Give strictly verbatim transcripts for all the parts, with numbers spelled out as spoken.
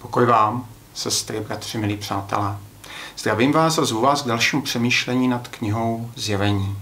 Pokoj vám, sestry, bratři, milí přátelé. Zdravím vás a zvu vás k dalšímu přemýšlení nad knihou Zjevení.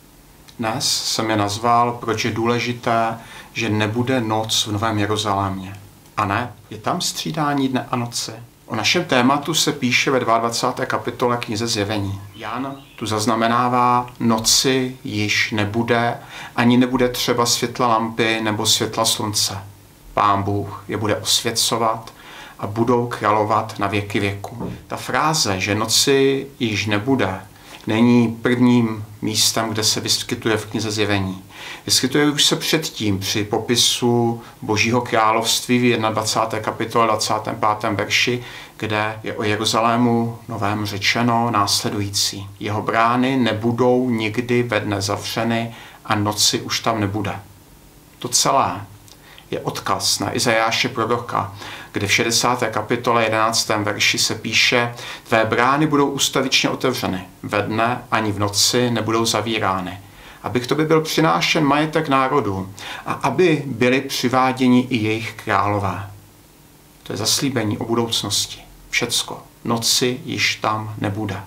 Dnes jsem je nazval, proč je důležité, že nebude noc v Novém Jeruzalémě. A ne, je tam střídání dne a noci. O našem tématu se píše ve dvacáté druhé kapitole knize Zjevení. Jan tu zaznamenává, noci již nebude, ani nebude třeba světla lampy nebo světla slunce. Pán Bůh je bude osvěcovat a budou královat na věky věku. Ta fráze, že noci již nebude, není prvním místem, kde se vyskytuje v knize Zjevení. Vyskytuje už se předtím při popisu Božího království v dvacáté první kapitole dvacátém pátém verši, kde je o Jeruzalému novém řečeno následující. Jeho brány nebudou nikdy ve dne zavřeny a noci už tam nebude. To celé je odkaz na Izajáše proroka, kde v šedesáté kapitole jedenáctém verši se píše: Tvé brány budou ustavičně otevřeny, ve dne ani v noci nebudou zavírány, aby k tobě byl přinášen majetek národů a aby byli přiváděni i jejich králové. To je zaslíbení o budoucnosti. Všecko. Noci již tam nebude.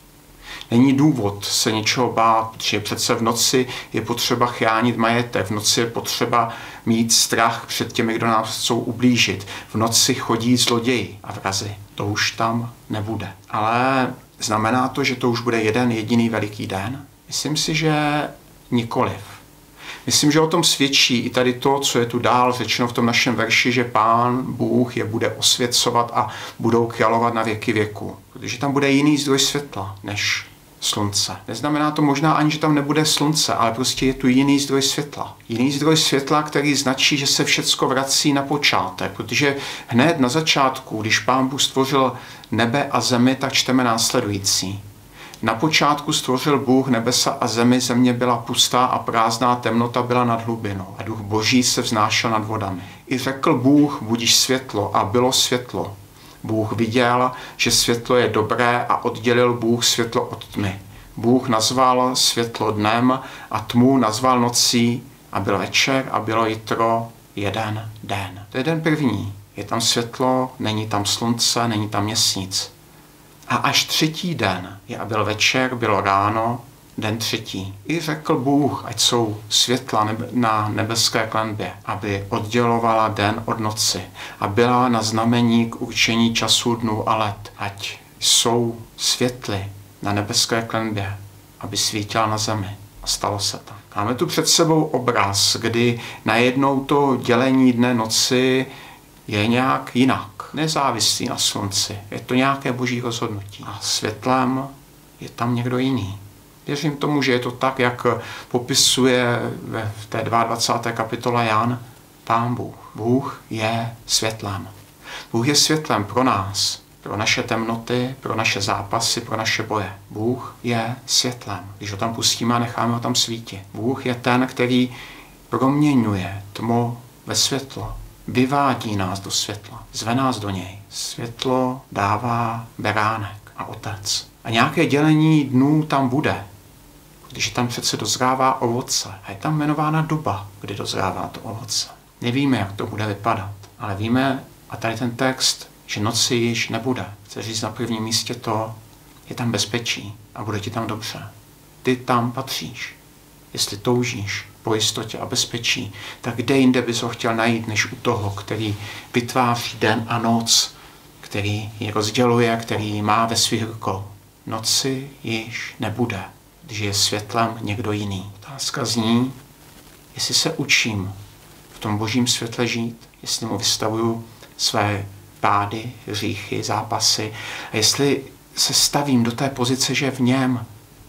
Není důvod se něčeho bát, protože přece v noci je potřeba chránit majetek, v noci je potřeba mít strach před těmi, kdo nám chcou ublížit. V noci chodí zloději a vrazi. To už tam nebude. Ale znamená to, že to už bude jeden jediný veliký den? Myslím si, že nikoliv. Myslím, že o tom svědčí i tady to, co je tu dál řečeno v tom našem verši, že Pán Bůh je bude osvěcovat a budou královat na věky věku. Protože tam bude jiný zdroj světla než slunce. Neznamená to možná ani, že tam nebude slunce, ale prostě je tu jiný zdroj světla. Jiný zdroj světla, který značí, že se všecko vrací na počátek, protože hned na začátku, když Pán Bůh stvořil nebe a zemi, tak čteme následující. Na počátku stvořil Bůh nebesa a zemi, země byla pustá a prázdná, temnota byla nad hlubinou a duch Boží se vznášel nad vodami. I řekl Bůh, budiš světlo, a bylo světlo. Bůh viděl, že světlo je dobré a oddělil Bůh světlo od tmy. Bůh nazval světlo dnem a tmu nazval nocí a byl večer a bylo jitro jeden den. To je den první. Je tam světlo, není tam slunce, není tam měsíc. A až třetí den je a byl večer, bylo ráno, den třetí. I řekl Bůh, ať jsou světla nebe, na nebeské klenbě, aby oddělovala den od noci a byla na znamení k určení času, dnů a let. Ať jsou světly na nebeské klenbě, aby svítila na zemi. A stalo se tak. Máme tu před sebou obraz, kdy najednou to dělení dne noci je nějak jinak. Nezávislý na slunci. Je to nějaké boží rozhodnutí. A světlem je tam někdo jiný. Věřím tomu, že je to tak, jak popisuje v té dvacáté druhé kapitole Jan Pán Bůh. Bůh je světlem. Bůh je světlem pro nás, pro naše temnoty, pro naše zápasy, pro naše boje. Bůh je světlem. Když ho tam pustíme a necháme ho tam svítit. Bůh je ten, který proměňuje tmu ve světlo. Vyvádí nás do světla, zve nás do něj. Světlo dává beránek a otec. A nějaké dělení dnů tam bude, když tam přece dozrává ovoce. A je tam jmenována doba, kdy dozrává to ovoce. Nevíme, jak to bude vypadat, ale víme, a tady ten text, že noci již nebude. Chci říct na prvním místě to, je tam bezpečí a bude ti tam dobře. Ty tam patříš. Jestli toužíš po jistotě a bezpečí, tak kde jinde bys ho chtěl najít, než u toho, který vytváří den a noc, který ji rozděluje, který ji má ve svých rukou. Noci již nebude, když je světlem někdo jiný. Otázka zní, jestli se učím v tom božím světle žít, jestli mu vystavuju své pády, hříchy, zápasy a jestli se stavím do té pozice, že v něm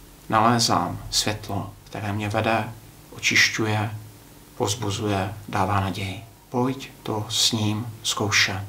nalézám světlo, které mě vede, očišťuje, povzbuzuje, dává naději. Pojď to s ním zkoušet.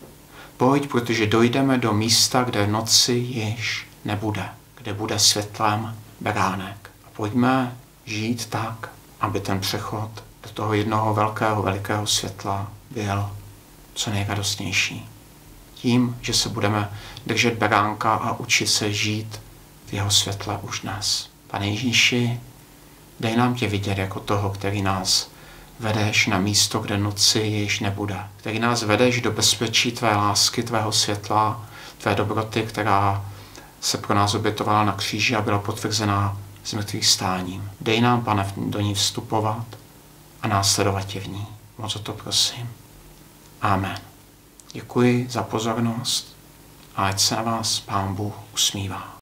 Pojď, protože dojdeme do místa, kde noci již nebude, kde bude světlem beránek. A pojďme žít tak, aby ten přechod do toho jednoho velkého, velikého světla byl co nejradostnější. Tím, že se budeme držet beránka a učit se žít v jeho světle už dnes. Pane Ježíši, dej nám tě vidět jako toho, který nás vedeš na místo, kde noci již nebude, který nás vedeš do bezpečí tvé lásky, tvého světla, tvé dobroty, která se pro nás obětovala na kříži a byla potvrzená s mrtvých stáním. Dej nám, Pane, do ní vstupovat a následovat tě v ní. Moc o to prosím. Amen. Děkuji za pozornost a ať se na vás Pán Bůh usmívá.